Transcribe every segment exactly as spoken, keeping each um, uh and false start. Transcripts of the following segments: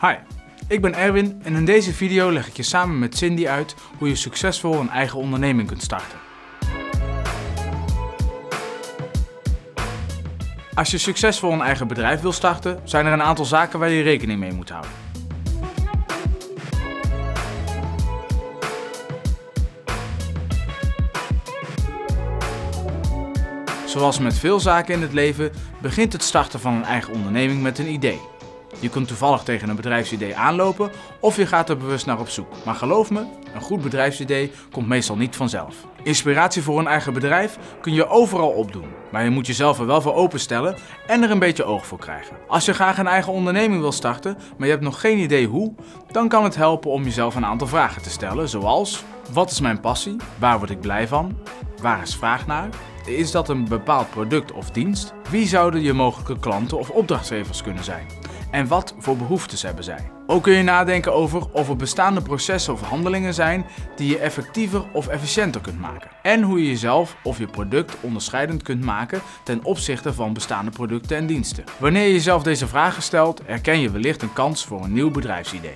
Hi, ik ben Erwin en in deze video leg ik je samen met Cindy uit hoe je succesvol een eigen onderneming kunt starten. Als je succesvol een eigen bedrijf wil starten, zijn er een aantal zaken waar je rekening mee moet houden. Zoals met veel zaken in het leven begint het starten van een eigen onderneming met een idee. Je kunt toevallig tegen een bedrijfsidee aanlopen of je gaat er bewust naar op zoek. Maar geloof me, een goed bedrijfsidee komt meestal niet vanzelf. Inspiratie voor een eigen bedrijf kun je overal opdoen. Maar je moet jezelf er wel voor openstellen en er een beetje oog voor krijgen. Als je graag een eigen onderneming wil starten, maar je hebt nog geen idee hoe, dan kan het helpen om jezelf een aantal vragen te stellen. Zoals, wat is mijn passie? Waar word ik blij van? Waar is vraag naar? Is dat een bepaald product of dienst? Wie zouden je mogelijke klanten of opdrachtgevers kunnen zijn? En wat voor behoeftes hebben zij? Ook kun je nadenken over of er bestaande processen of handelingen zijn die je effectiever of efficiënter kunt maken. En hoe je jezelf of je product onderscheidend kunt maken ten opzichte van bestaande producten en diensten. Wanneer je jezelf deze vragen stelt, herken je wellicht een kans voor een nieuw bedrijfsidee.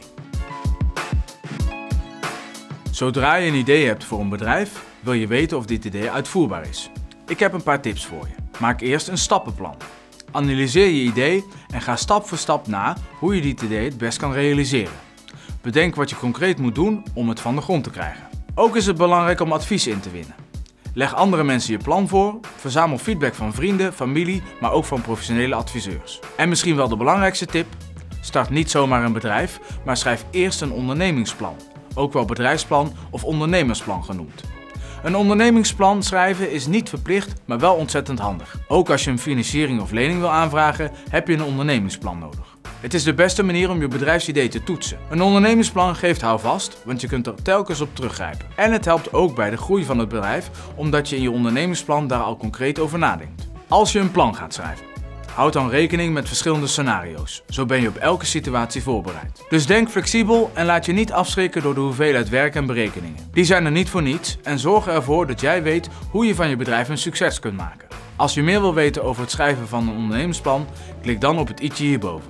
Zodra je een idee hebt voor een bedrijf, wil je weten of dit idee uitvoerbaar is. Ik heb een paar tips voor je. Maak eerst een stappenplan. Analyseer je idee en ga stap voor stap na hoe je dit idee het best kan realiseren. Bedenk wat je concreet moet doen om het van de grond te krijgen. Ook is het belangrijk om advies in te winnen. Leg andere mensen je plan voor, verzamel feedback van vrienden, familie, maar ook van professionele adviseurs. En misschien wel de belangrijkste tip, start niet zomaar een bedrijf, maar schrijf eerst een ondernemingsplan. Ook wel bedrijfsplan of ondernemersplan genoemd. Een ondernemingsplan schrijven is niet verplicht, maar wel ontzettend handig. Ook als je een financiering of lening wil aanvragen, heb je een ondernemingsplan nodig. Het is de beste manier om je bedrijfsidee te toetsen. Een ondernemingsplan geeft houvast, want je kunt er telkens op teruggrijpen. En het helpt ook bij de groei van het bedrijf, omdat je in je ondernemingsplan daar al concreet over nadenkt. Als je een plan gaat schrijven, houd dan rekening met verschillende scenario's. Zo ben je op elke situatie voorbereid. Dus denk flexibel en laat je niet afschrikken door de hoeveelheid werk en berekeningen. Die zijn er niet voor niets en zorg ervoor dat jij weet hoe je van je bedrijf een succes kunt maken. Als je meer wil weten over het schrijven van een ondernemersplan, klik dan op het i'tje hierboven.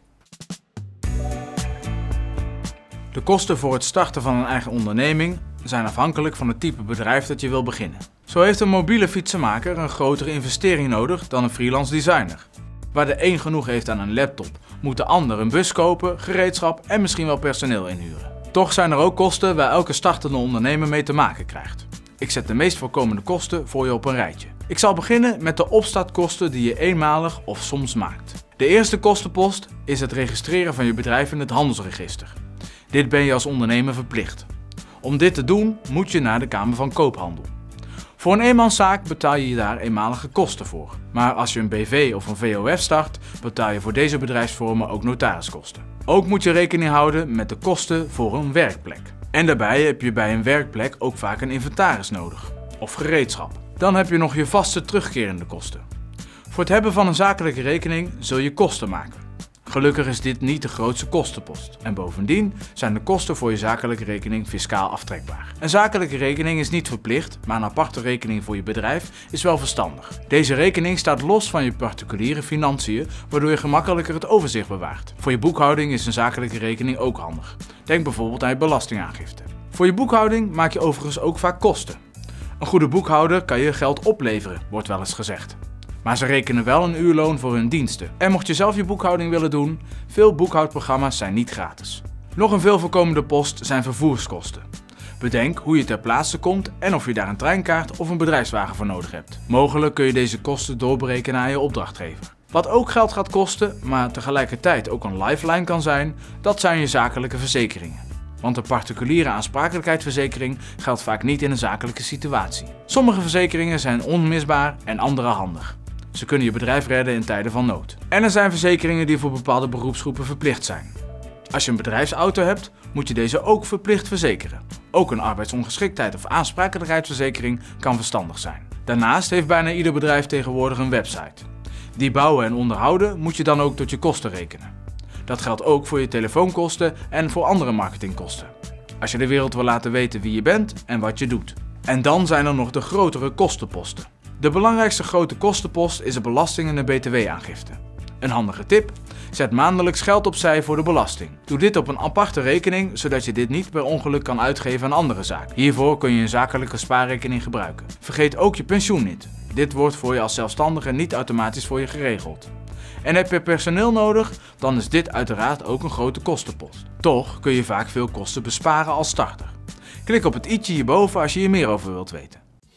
De kosten voor het starten van een eigen onderneming zijn afhankelijk van het type bedrijf dat je wil beginnen. Zo heeft een mobiele fietsenmaker een grotere investering nodig dan een freelance designer. Waar de een genoeg heeft aan een laptop, moet de ander een bus kopen, gereedschap en misschien wel personeel inhuren. Toch zijn er ook kosten waar elke startende ondernemer mee te maken krijgt. Ik zet de meest voorkomende kosten voor je op een rijtje. Ik zal beginnen met de opstartkosten die je eenmalig of soms maakt. De eerste kostenpost is het registreren van je bedrijf in het handelsregister. Dit ben je als ondernemer verplicht. Om dit te doen moet je naar de Kamer van Koophandel. Voor een eenmanszaak betaal je daar eenmalige kosten voor. Maar als je een B V of een V O F start, betaal je voor deze bedrijfsvormen ook notariskosten. Ook moet je rekening houden met de kosten voor een werkplek. En daarbij heb je bij een werkplek ook vaak een inventaris nodig. Of gereedschap. Dan heb je nog je vaste terugkerende kosten. Voor het hebben van een zakelijke rekening zul je kosten maken. Gelukkig is dit niet de grootste kostenpost. En bovendien zijn de kosten voor je zakelijke rekening fiscaal aftrekbaar. Een zakelijke rekening is niet verplicht, maar een aparte rekening voor je bedrijf is wel verstandig. Deze rekening staat los van je particuliere financiën, waardoor je gemakkelijker het overzicht bewaart. Voor je boekhouding is een zakelijke rekening ook handig. Denk bijvoorbeeld aan je belastingaangifte. Voor je boekhouding maak je overigens ook vaak kosten. Een goede boekhouder kan je geld opleveren, wordt wel eens gezegd. Maar ze rekenen wel een uurloon voor hun diensten. En mocht je zelf je boekhouding willen doen, veel boekhoudprogramma's zijn niet gratis. Nog een veel voorkomende post zijn vervoerskosten. Bedenk hoe je ter plaatse komt en of je daar een treinkaart of een bedrijfswagen voor nodig hebt. Mogelijk kun je deze kosten doorberekenen aan je opdrachtgever. Wat ook geld gaat kosten, maar tegelijkertijd ook een lifeline kan zijn, dat zijn je zakelijke verzekeringen. Want een particuliere aansprakelijkheidsverzekering geldt vaak niet in een zakelijke situatie. Sommige verzekeringen zijn onmisbaar en andere handig. Ze kunnen je bedrijf redden in tijden van nood. En er zijn verzekeringen die voor bepaalde beroepsgroepen verplicht zijn. Als je een bedrijfsauto hebt, moet je deze ook verplicht verzekeren. Ook een arbeidsongeschiktheid of aansprakelijkheidsverzekering kan verstandig zijn. Daarnaast heeft bijna ieder bedrijf tegenwoordig een website. Die bouwen en onderhouden moet je dan ook tot je kosten rekenen. Dat geldt ook voor je telefoonkosten en voor andere marketingkosten. Als je de wereld wil laten weten wie je bent en wat je doet. En dan zijn er nog de grotere kostenposten. De belangrijkste grote kostenpost is de belasting en de B T W-aangifte. Een handige tip, Zet maandelijks geld opzij voor de belasting. Doe dit op een aparte rekening, zodat je dit niet per ongeluk kan uitgeven aan andere zaken. Hiervoor kun je een zakelijke spaarrekening gebruiken. Vergeet ook je pensioen niet. Dit wordt voor je als zelfstandige niet automatisch voor je geregeld. En heb je personeel nodig, dan is dit uiteraard ook een grote kostenpost. Toch kun je vaak veel kosten besparen als starter. Klik op het i'tje hierboven als je hier meer over wilt weten.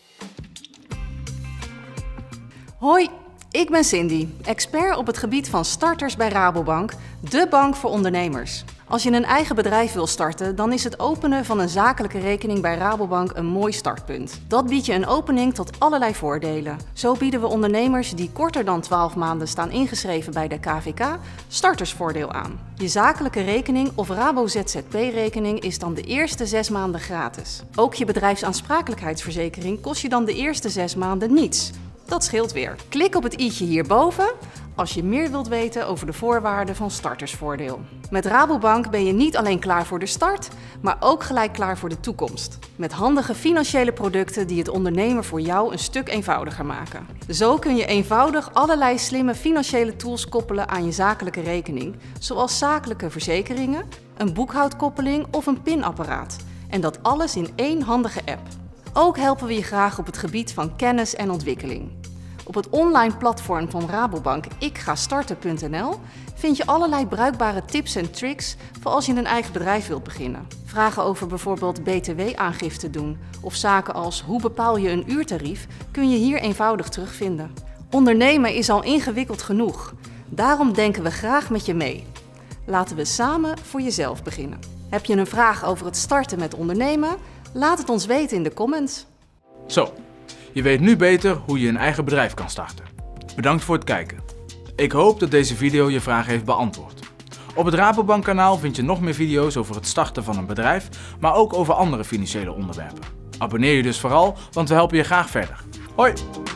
Hoi, ik ben Cindy, expert op het gebied van starters bij Rabobank, de bank voor ondernemers. Als je een eigen bedrijf wil starten, dan is het openen van een zakelijke rekening bij Rabobank een mooi startpunt. Dat biedt je een opening tot allerlei voordelen. Zo bieden we ondernemers die korter dan twaalf maanden staan ingeschreven bij de K V K startersvoordeel aan. Je zakelijke rekening of Rabo Z Z P-rekening is dan de eerste zes maanden gratis. Ook je bedrijfsaansprakelijkheidsverzekering kost je dan de eerste zes maanden niets. Dat scheelt weer. Klik op het i'tje hierboven als je meer wilt weten over de voorwaarden van startersvoordeel. Met Rabobank ben je niet alleen klaar voor de start, maar ook gelijk klaar voor de toekomst. Met handige financiële producten die het ondernemen voor jou een stuk eenvoudiger maken. Zo kun je eenvoudig allerlei slimme financiële tools koppelen aan je zakelijke rekening, zoals zakelijke verzekeringen, een boekhoudkoppeling of een pinapparaat. En dat alles in één handige app. Ook helpen we je graag op het gebied van kennis en ontwikkeling. Op het online platform van Rabobank ik ga starten punt n l vind je allerlei bruikbare tips en tricks voor als je een eigen bedrijf wilt beginnen. Vragen over bijvoorbeeld B T W-aangifte doen of zaken als hoe bepaal je een uurtarief kun je hier eenvoudig terugvinden. Ondernemen is al ingewikkeld genoeg. Daarom denken we graag met je mee. Laten we samen voor jezelf beginnen. Heb je een vraag over het starten met ondernemen? Laat het ons weten in de comments. Zo, je weet nu beter hoe je een eigen bedrijf kan starten. Bedankt voor het kijken. Ik hoop dat deze video je vraag heeft beantwoord. Op het Rabobank kanaal vind je nog meer video's over het starten van een bedrijf, maar ook over andere financiële onderwerpen. Abonneer je dus vooral, want we helpen je graag verder. Hoi!